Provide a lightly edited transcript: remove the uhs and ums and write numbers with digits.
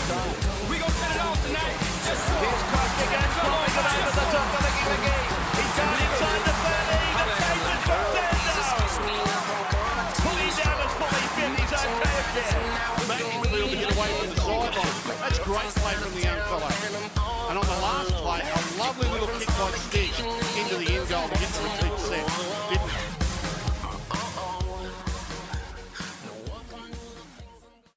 We gonna set it off tonight. Here's Cook again, flying it over the top of Likiliki. He's down inside the 30. The chase is pulling down as fully fit. He's okay again. Making clear to get away from the sideline. That's great play from the young fella. And on the last play, a lovely little kick by Stitch into the end goal.